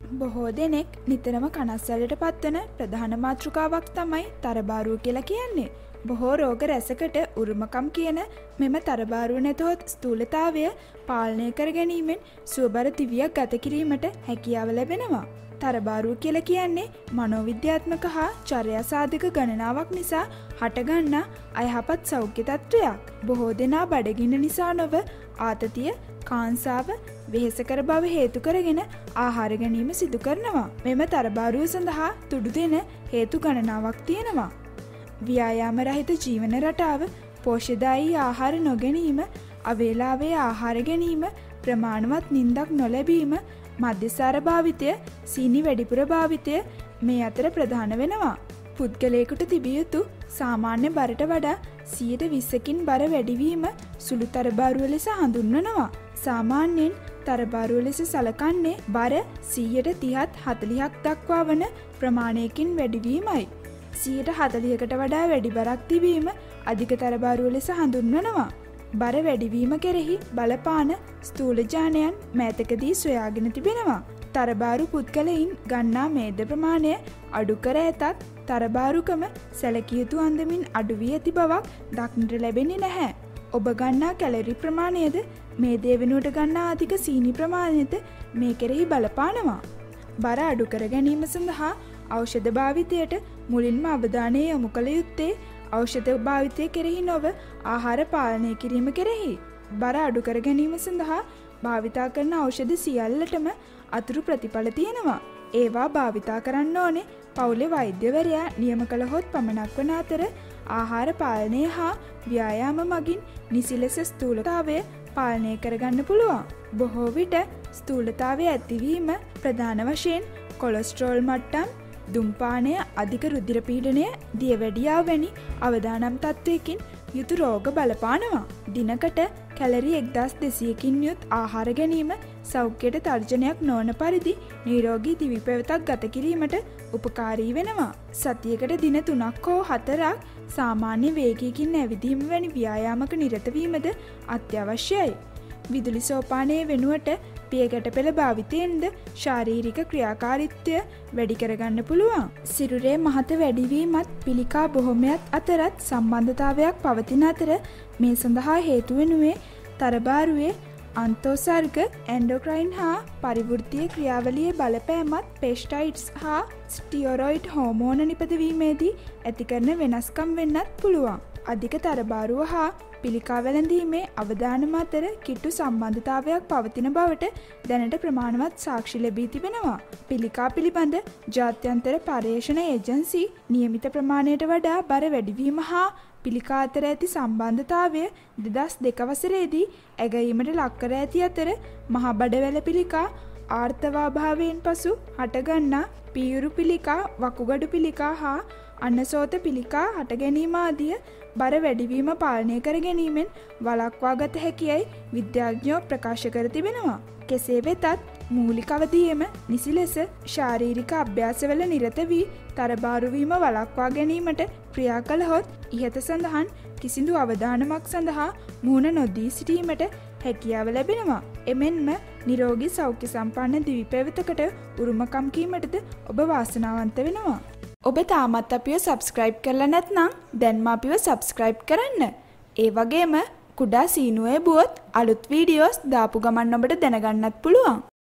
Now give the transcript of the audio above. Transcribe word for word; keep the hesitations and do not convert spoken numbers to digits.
බොහෝ දෙනෙක් නිතරම කනස්සල්ලට පත්වන ප්‍රධාන මාතෘකාවක් තමයි තරබාරුව කියලා කියන්නේ. බොහෝ රෝග රැසකට උරුමකම් කියන මෙම තරබාරුව නැතහොත් ස්ථූලතාවය පාලනය කර ගැනීමෙන් සුවබර දිවියක් ගත කිරීමට හැකියාව ලැබෙනවා. තරබාරුව කියලා කියන්නේ මනෝවිද්‍යාත්මක හා චර්යාසාධක ගණනාවක් නිසා හටගන්නා අයහපත් සෞඛ්‍ය තත්ත්වයක්. බොහෝ දෙනා බඩගින්න නිසා නොව ආතතිය, කාංසාව, වෙහෙසකර බව හේතු කරගෙන ආහාර ගැනීම සිදු කරනවා. මෙම තරබාරුව සඳහා තුඩු දෙන හේතු ගණනාවක් තියෙනවා. ව්‍යායාම රහිත ජීවන රටාව, පෝෂ්‍යදායී ආහාර නොගැනීම, අවේලාවේ ආහාර ගැනීම, ප්‍රමාණවත් නින්දක් නොලැබීම, මධ්‍යස්ථාර භාවිතය, සීනි වැඩිපුර භාවිතය මේ අතර ප්‍රධාන වෙනවා. පුද්ගලයෙකුට තිබිය යුතු සාමාන්‍ය බරට වඩා සියයට විස්සකින් බර වැඩිවීම සුළු තරබාරුව ලෙස හඳුන්වනවා. සාමාන්‍යයෙන් තරබාරුව ලෙස සලකන්නේ බර සියයට තිහත් හතළිහක් දක්වා වන ප්‍රමාණයකින් වැඩිවීමයි. සියයට හතළිහකට වඩා වැඩි බරක් තිබීම අධික තරබාරුව ලෙස හඳුන්වනවා. බර වැඩිවීම කෙරෙහි බලපාන ස්ථූල ජානයන් මෑතකදී සොයාගෙන තිබෙනවා. තරබාරු පුද්ගලයින් ගන්නා මේද ප්‍රමාණය අඩු කර ඇතත් තරබාරුකම සැලකිය යුතු අන්දමින් අඩු වී ඇති බවක් දක්නට ලැබෙන්නේ නැහැ. ඔබ ගන්නා කැලරි ප්‍රමාණයද මේදේ වෙනුවට ගන්නා අධික සීනි ප්‍රමාණයද මේ කෙරෙහි බලපානවා. බර අඩු කර ගැනීම සඳහා ඖෂධ භාවිතයට මුලින්ම අවධානය යොමු කළ යුත්තේ ඖෂධ භාවිතය කෙරෙහි නොව ආහාර පාලනය කිරීම කෙරෙහි. බර අඩු කර ගැනීම සඳහා භාවිතා කරන ඖෂධ සියල්ලටම අතුරු ප්‍රතිඵල තියෙනවා. ඒවා භාවිතා කරන්න ඕනේ පවුලේ වෛද්‍යවරයා නියම කළහොත් පමණක් වන අතර ආහාර පාලනය හා ව්‍යායාම මගින් නිසි ලෙස ස්ථූලතාවය පාලනය කරගන්න පුළුවන්. බොහෝ විට ස්ථූලතාවය ඇතිවීම ප්‍රධාන වශයෙන් කොලෙස්ටරෝල් මට්ටම්, දුම්පානය, අධික රුධිර පීඩනය, දියවැඩියාව වැනි අවදානම් තත්ත්වයකින් යුතු රෝග බලපානවා. දිනකට කැලරි එක්දහස් දෙසීයකින් යුත් ආහාර ගැනීම සෞඛ්‍යයට තර්ජනයක් නොවන පරිදි නිරෝගී දිවි පැවතක් ගත කිරීමට උපකාරී වෙනවා. සතියකට දින තුනක් හෝ හතරක් සාමාන්‍ය වේගයකින් ඇවිදීම වැනි ව්‍යායාමක නිරත වීමද අත්‍යවශ්‍යයි. විදුලි සෝපානයේ වෙනුවට පියගැට පෙළ භාවිතයෙන්ද ශාරීරික ක්‍රියාකාරීත්වය වැඩි කරගන්න පුළුවන්. සිරුරේ මහත වැඩිවීමත් පිළිකා බොහොමයක් අතරත් සම්බන්ධතාවයක් පවතින අතර මේ සඳහා හේතු වෙනුවේ තරබාරුවේ අන්තෝසර්ග, එන්ඩෝක්‍රයින් හා පරිවෘත්තීය ක්‍රියාවලියේ බලපෑමත් පෙස්ටයිඩ්ස් හා ස්ටියරොයිඩ් හෝමෝන නිපදවීමේදී ඇති කරන වෙනස්කම් වෙන්නත් පුළුවන්. අධික තරබාරුව හා පිළිකා වැළඳීමේ අවදානම අතර කිට්ටු සම්බන්ධතාවයක් පවතින බවට දැනට ප්‍රමාණවත් සාක්ෂි ලැබී තිබෙනවා. පිළිකා පිළිබඳ ජාත්‍යන්තර පර්යේෂණ ඒජන්සි නියමිත ප්‍රමාණයට වඩා බර වැඩිවීම හා පිළිකා අතර ඇති සම්බන්ධතාවය දෙදහස් දෙක වසරේදී ඇගයීමට ලක්කර ඇති අතර මහා බඩවැල පිළිකා ආර්තවාභාවයෙන් පසු හටගන්නා පීයුරු පිළිකා, වකුගඩු පිළිකා හා අන්නසෝත පිළිකා හට ගැනීම ආදිය බර වැඩිවීම පාලනය කර ගැනීමෙන් වළක්වා ගත හැකියයි විද්‍යාඥයෝ ප්‍රකාශ කර තිබෙනවා. කෙසේ වෙතත් මූලික අවධියේම නිසි ලෙස ශාරීරික අභ්‍යාසවල නිරත වී තරබාරු වීම වළක්වා ගැනීමට ක්‍රියා කළහොත් ඉහත සඳහන් කිසිදු අවදානමක් සඳහා මුහුණ නොදී සිටීමට හැකියාව ලැබෙනවා. එමෙන්ම නිරෝගී සෞඛ්‍ය සම්පන්න දිවි පැවතකට උරුමකම් කීමටද ඔබ වාසනාවන්ත වෙනවා. ඔබ තාමත් අපිව සබ්ස්ක්‍රයිබ් කරලා නැත්නම් දැන්ම අපිව සබ්ස්ක්‍රයිබ් කරන්න. ඒ වගේම කුඩා සීනුවේ බුවොත් අලුත් වීඩියෝස් දාපු ගමන් ඔබට දැනගන්නත් පුළුවන්.